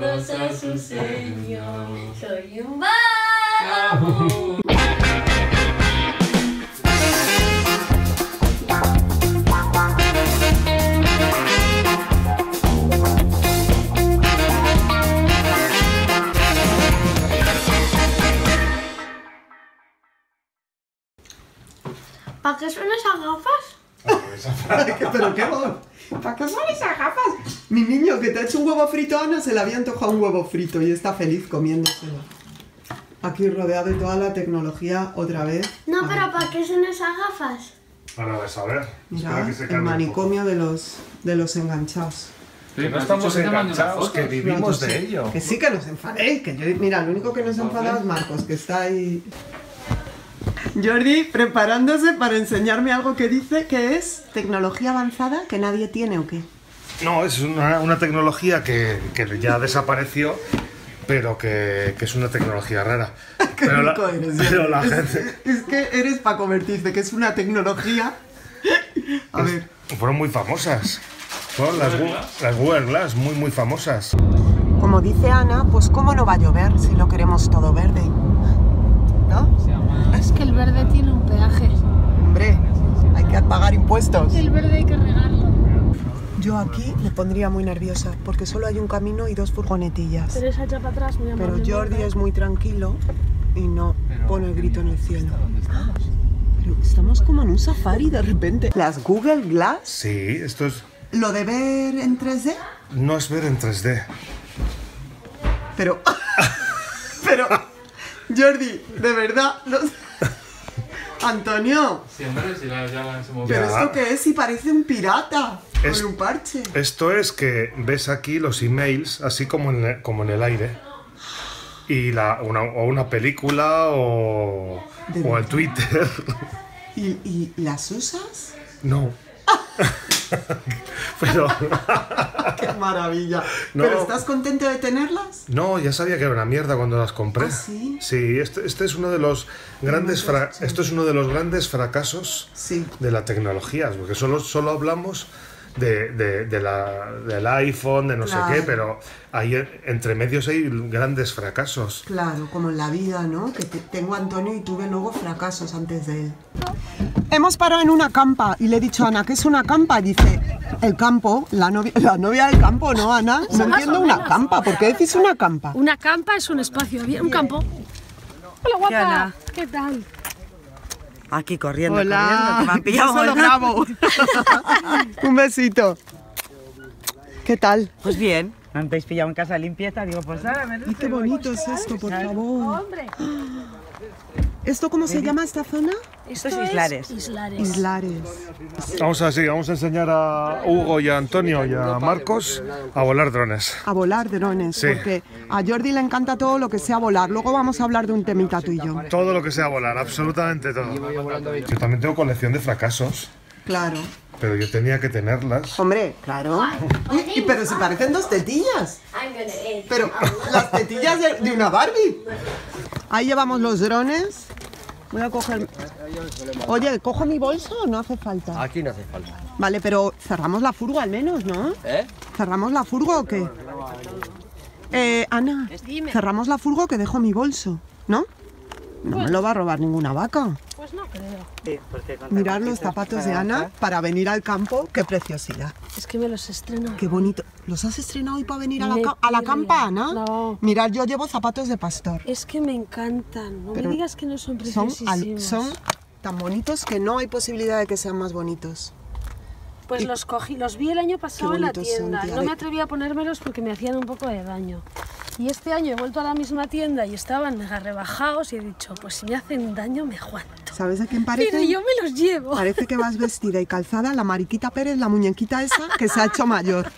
todos a su señor. Soy un vago. ¿Para qué son esas gafas? ¿Pero qué voz? ¿Para qué son esas gafas? Mi niño, que te ha hecho un huevo frito, Ana, se le había antojado un huevo frito y está feliz comiéndoselo. Aquí rodeado de toda la tecnología otra vez. No, pero ¿para qué son esas gafas? Ahora vas a ver. Mira, el manicomio de los enganchados. Que no estamos enganchados, que vivimos de ello. Que sí que nos enfadéis, que yo, mira, lo único que nos enfada es Marcos, que está ahí... Jordi preparándose para enseñarme algo que dice que es tecnología avanzada que nadie tiene, ¿o qué? No, es una tecnología que ya desapareció, pero que es una tecnología rara. Qué rico eres, pero la gente... Es que eres para convertirte, que es una tecnología... A ver... Fueron muy famosas. Fueron las Google Glass, muy famosas. Como dice Ana, pues cómo no va a llover si lo queremos todo verde, ¿no? Es que el verde tiene un peaje. Hombre, hay que pagar impuestos. El verde hay que regarlo. Yo aquí me pondría muy nerviosa, porque solo hay un camino y 2 furgonetillas. Pero esa echa para atrás, muy Pero amablemente. Jordi es muy tranquilo y no pone el grito en el cielo. Pero estamos como en un safari de repente. ¿Las Google Glass? Sí, esto es... ¿Lo de ver en 3D? No es ver en 3D. Pero... Pero... Jordi, de verdad... Antonio. Sí, hombre, si ya se movió. ¿Pero Ya. esto qué es? Si parece un pirata. Es- Con un parche. Esto es que ves aquí los emails así como en el aire. Y o una película o el Twitter. ¿Y las usas? No. Pero ¡Qué maravilla! No. ¿Pero estás contento de tenerlas? no, ya sabía que era una mierda cuando las compré. ¿Ah, sí? Sí, este es uno de los grandes esto es uno de los grandes fracasos Sí. de la tecnología, porque solo hablamos del iPhone, de no Claro. sé qué, pero ahí entre medios hay grandes fracasos. Claro, como en la vida, ¿no? Que tengo a Antonio y tuve luego fracasos antes de él. Hemos parado en una campa y le he dicho a Ana, ¿qué es una campa? Y dice, el campo, la novia del campo, ¿no, Ana? No entiendo una campa, ¿por qué decís una campa? Una campa es un espacio, un campo. Hola, guapa. Ana? ¿Qué tal? Aquí corriendo, Hola, corriendo, que me han pillado. yo solo grabo. Un besito. ¿Qué tal? Pues bien, me habéis pillado en casa de limpieza, digo, pues ahora me Ay, qué bonito es esto, por favor. Hombre, ¿Esto cómo se llama esta zona? Esto es Islares. Islares. Islares. Vamos a enseñar a Hugo y a Antonio y a Marcos a volar drones. A volar drones, Sí. porque a Jordi le encanta todo lo que sea volar. Luego vamos a hablar de un temita tú y yo. Todo lo que sea volar, absolutamente todo. Yo también tengo colección de fracasos, Claro. pero yo tenía que tenerlas. Hombre, claro. Pero se parecen 2 tetillas. I'm gonna eat. Pero las tetillas de una Barbie. Ahí llevamos los drones. Voy a coger... Oye, ¿cojo mi bolso o no hace falta? Aquí no hace falta. Vale, pero cerramos la furgo al menos, ¿no? ¿Eh? ¿Cerramos la furgo o qué? Ana, Dime. cerramos la furgo que dejo mi bolso, ¿no? No me lo va a robar ninguna vaca. Pues no creo. Sí, porque con Mirad los zapatitos zapatos de Ana para venir al campo. ¡Qué preciosidad! Es que me los estreno. ¡Qué bonito! ¿Los has estrenado hoy para venir a Me la pirria. campa, Ana? No. Mirad, yo llevo zapatos de pastor. Es que me encantan. No Pero me digas que no son Son, preciosísimos. son tan bonitos que no hay posibilidad de que sean más bonitos. Pues los cogí, los vi el año pasado Qué en la bonitos son, tienda. tía. No me atreví a ponérmelos porque me hacían un poco de daño. Y este año he vuelto a la misma tienda y estaban mega rebajados y he dicho, pues si me hacen daño me aguanto. ¿Sabes de quién Pero parece? yo me los llevo. Parece que vas vestida y calzada la Mariquita Pérez, la muñequita esa, que se ha hecho mayor.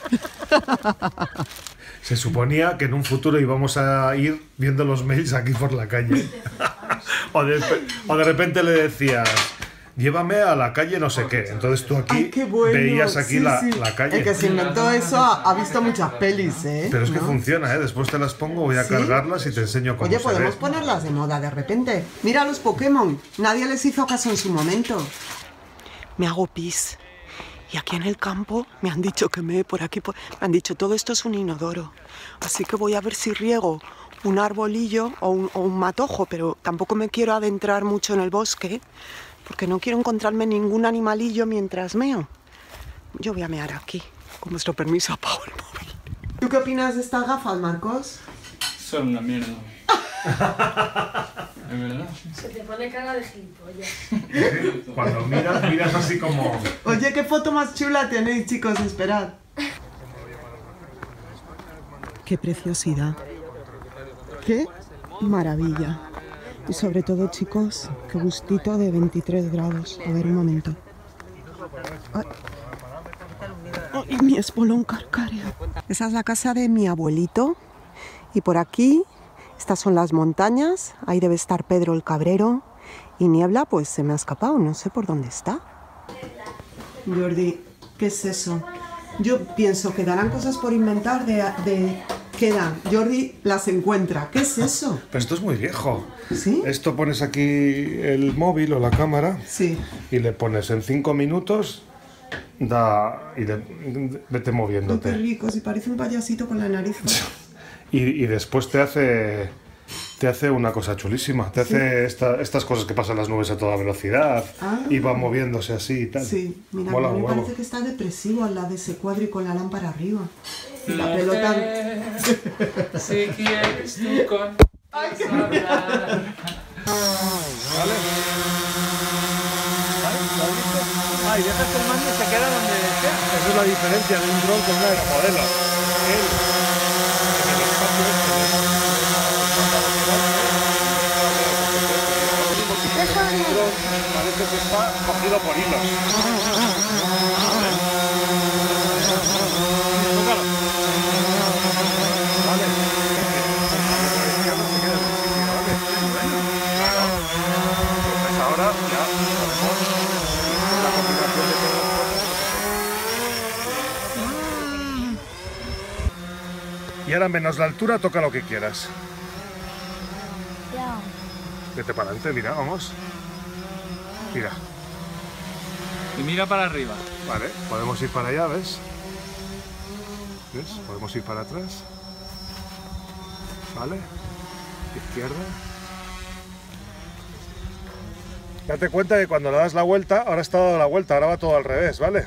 Se suponía que en un futuro íbamos a ir viendo los mails aquí por la calle. o de repente le decías, llévame a la calle no sé qué. Entonces tú aquí Ay, qué bueno. veías aquí Sí, la, sí. la calle. El que se inventó eso ha visto muchas pelis, ¿eh? Pero es que ¿no? funciona, ¿eh? Después te las pongo, voy a ¿Sí? cargarlas y te enseño cómo Oye, se podemos ve. ponerlas de moda de repente. Mira los Pokémon. Nadie les hizo caso en su momento. Me hago pis. Y aquí en el campo me han dicho que por aquí, me han dicho todo esto es un inodoro. Así que voy a ver si riego un arbolillo o un matojo, pero tampoco me quiero adentrar mucho en el bosque porque no quiero encontrarme ningún animalillo mientras meo. Yo voy a mear aquí. Con vuestro permiso apago el móvil. ¿Tú qué opinas de estas gafas, Marcos? Son una mierda. ¿Es verdad? Se te pone cara de gilipollas. Cuando miras así como... Oye, qué foto más chula tenéis, chicos, esperad. Qué preciosidad. Qué maravilla. Y sobre todo, chicos, qué gustito de 23 grados. A ver, un momento. Ay. Ay, mi espolón carcáreo. Esa es la casa de mi abuelito. Y por aquí, estas son las montañas. Ahí debe estar Pedro el Cabrero. Y Niebla, pues se me ha escapado. No sé por dónde está. Jordi, ¿qué es eso? Yo pienso que darán cosas por inventar ¿qué dan? Jordi las encuentra. ¿Qué es eso? Pero esto es muy viejo. ¿Sí? Esto pones aquí el móvil o la cámara Sí. y le pones en 5 minutos, vete Ay, moviéndote. qué rico, si parece un payasito con la nariz. Y después te hace una cosa chulísima. Te hace estas cosas que pasan las nubes a toda velocidad y va moviéndose así y tal. Sí, mira, Mola a mí un me huevo. parece que está depresivo al lado de ese cuadro y con la lámpara arriba. Y la pelota... Si quieres tú con... ¿Vale? Y dejas que el mando se queda donde sea. Esa es la diferencia de un dron con un aeromodelo. Él, en el espacio el dron parece que está cogido por hilos. Tócalo. Vale. Pues ahora ya podemos la combinación de todas las cosas. Y ahora menos la altura, toca lo que quieras. Vete para adelante, mira, vamos. Mira. Y mira para arriba. Vale, podemos ir para allá, ¿ves? ¿Ves? Podemos ir para atrás. Vale. Izquierda. Date cuenta que cuando le das la vuelta, ahora está dado la vuelta, ahora va todo al revés, ¿vale?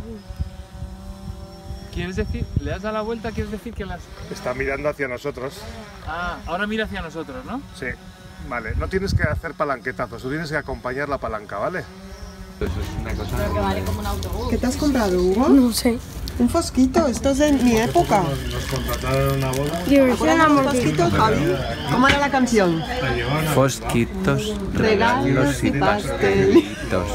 ¿Quieres decir, le das a la vuelta, quieres decir que las... Está mirando hacia nosotros. Ah, ahora mira hacia nosotros, ¿no? Sí. Vale, no tienes que hacer palanquetazos, tú tienes que acompañar la palanca, ¿vale? Eso es una cosa... Creo que vale como un autobús. ¿Qué te has comprado, Hugo? No sé. Un fosquito, esto es de mi época. Nos contrataron en una boda. ¿Un fosquito, Javi? ¿Cómo era la canción? Fosquitos, Regalos y pastelitos.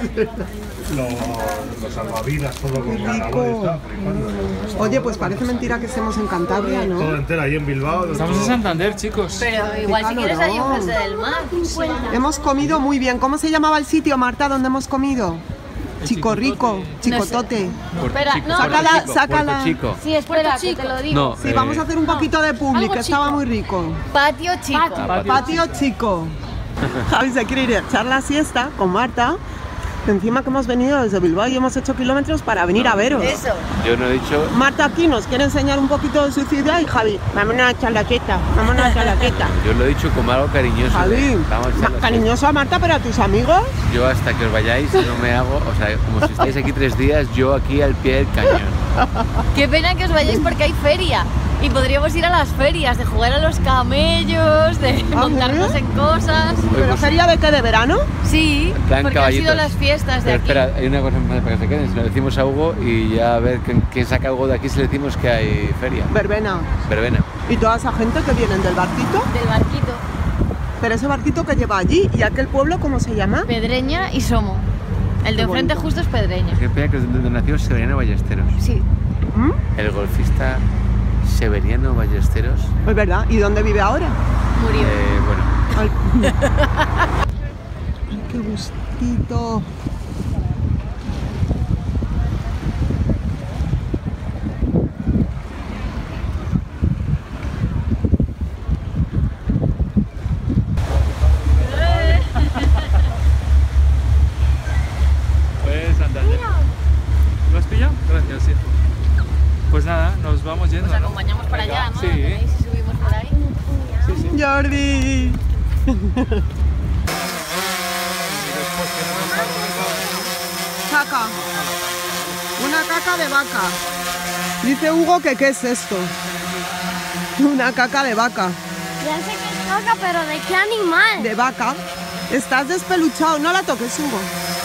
Los salvavidas, todo con Qué carnaval, rico. está flipando. Oye, pues parece mentira que estemos en Cantabria, Todo ¿no? entero ahí en Bilbao. Estamos en Santander, chicos. Pero igual si quieres hay calorón. enfrente del mar. Hemos comido muy bien. ¿Cómo se llamaba el sitio, Marta, donde hemos comido? Chico Rico, Chicotote. Espera, no. Sácala. Chico. Sí, espera, que te lo digo. No, Sí, vamos a hacer un poquito de publi, algo que estaba chico. muy rico. Patio chico. Patio chico. Javi se quiere ir a echar la siesta con Marta. Encima que hemos venido desde Bilbao y hemos hecho kilómetros para venir a veros. Eso. Yo no he dicho. Marta aquí nos quiere enseñar un poquito de su ciudad y Javi, vámonos a echar la quieta, vámonos a echar la quieta. Yo lo he dicho como algo cariñoso. Javi, Vamos a echar la cariñoso a Marta, pero a tus amigos. siesta. Yo hasta que os vayáis no me hago. O sea, como si estáis aquí 3 días, yo aquí al pie del cañón. Qué pena que os vayáis porque hay feria. Y podríamos ir a las ferias, de jugar a los camellos, de montarnos en cosas. ¿Pero feria de qué, de verano? Sí, En plan porque han sido caballitos. las fiestas de Pero aquí. espera, hay una cosa más para que se queden. Si lo decimos a Hugo y ya a ver quién saca a Hugo de aquí si le decimos que hay feria. Verbena. Verbena. Y toda esa gente que vienen del barquito. Del barquito. Pero ese barquito que lleva allí, ¿y aquel pueblo cómo se llama? Pedreña y Somo. El de Qué enfrente bonito. justo es Pedreña. Qué pena que es donde nació Severiano Ballesteros. Sí. ¿Mm? El golfista Severiano Ballesteros. Es verdad. ¿Y dónde vive ahora? Murió. Bueno, Ay. Ay, qué gustito. Pues Santander. allá, ¿no? Sí. ¿Veis si subimos por ahí? Jordi. Caca. Una caca de vaca. Dice Hugo que ¿qué es esto? Una caca de vaca. Ya sé que es caca, pero ¿de qué animal? De vaca. Estás despeluchado. No la toques, Hugo.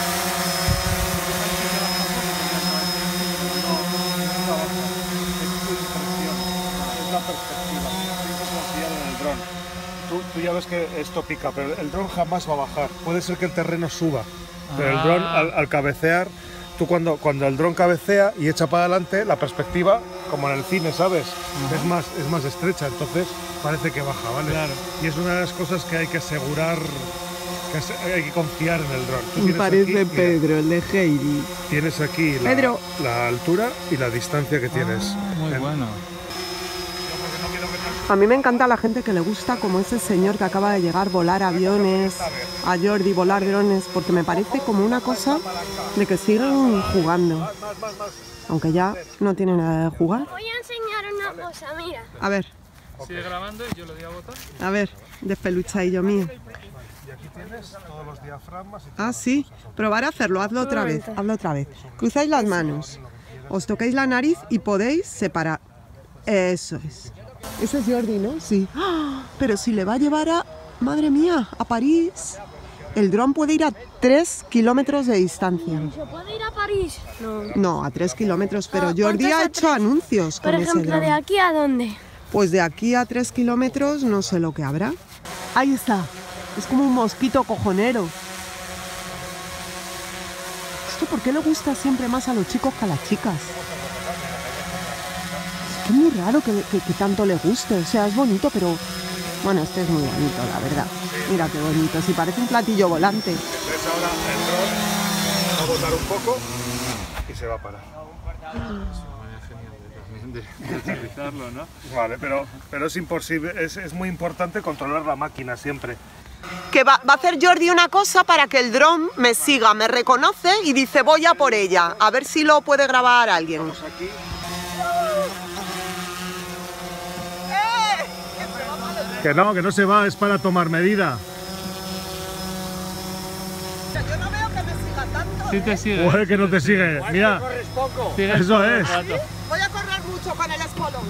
Es la perspectiva. Es como pillar en el dron. Tú ya ves que esto pica, pero el dron jamás va a bajar. Puede ser que el terreno suba, pero el dron al cabecear, tú cuando el dron cabecea y echa para adelante, la perspectiva, como en el cine, ¿sabes? Es más estrecha, entonces parece que baja, ¿vale? Claro. Y es una de las cosas que hay que asegurar, hay que confiar en el dron. Tú tienes Parece aquí, Pedro, el de Heidi. Tienes aquí Pedro. la altura y la distancia que tienes. Muy bueno. A mí me encanta la gente que le gusta, como ese señor que acaba de llegar, volar aviones, a Jordi volar drones, porque me parece como una cosa de que siguen jugando. Aunque ya no tiene nada de jugar. Voy a enseñar una cosa, mira. A ver, Sigue grabando y yo le doy a botar. a ver, despeluchadillo mío. Y aquí tienes todos los diafragmas y Ah, sí, probar a hacerlo, hazlo otra vez, hazlo otra vez. Cruzáis las manos, os toquéis la nariz y podéis separar. Eso es. Ese es Jordi, ¿no? Sí. ¡Ah! Pero si le va a llevar a, madre mía, a París. El dron puede ir a 3 kilómetros de distancia. ¿Se puede ir a París? No. No, a 3 kilómetros, pero Ah, Jordi ¿cuántos ha a hecho 3? anuncios con Por ese ejemplo, ¿de dron. aquí a dónde? Pues de aquí a 3 kilómetros no sé lo que habrá. Ahí está. Es como un mosquito cojonero. ¿Esto por qué le gusta siempre más a los chicos que a las chicas? Es que es muy raro que tanto le guste. O sea, es bonito, pero... Bueno, este es muy bonito, la verdad. Mira qué bonito. Si parece un platillo volante. entonces ahora el dron va a botar un poco y se va a parar. De utilizarlo, ¿no? Vale, pero es imposible, es muy importante controlar la máquina siempre. Que va a hacer Jordi una cosa para que el dron me siga, me reconoce y dice voy a por ella. A ver si lo puede grabar alguien. Aquí. Que no se va, es para tomar medida. Yo no veo que me siga tanto. Sí te sigue. Joder, que no te sigue. Mira, Sigue eso todo el es. rato. Voy a correr mucho con el espolón.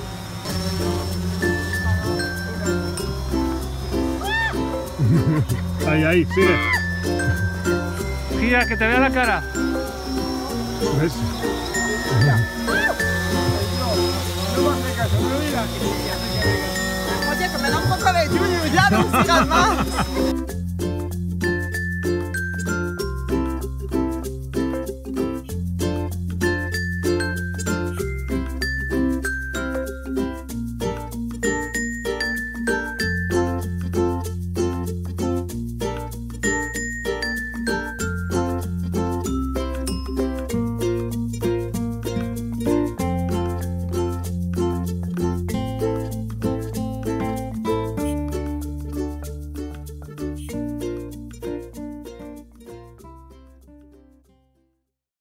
Ahí, sigue. Gira, que te vea la cara. ¿Ves? Oye, que me da un poco de yuyu, ya no sigas más.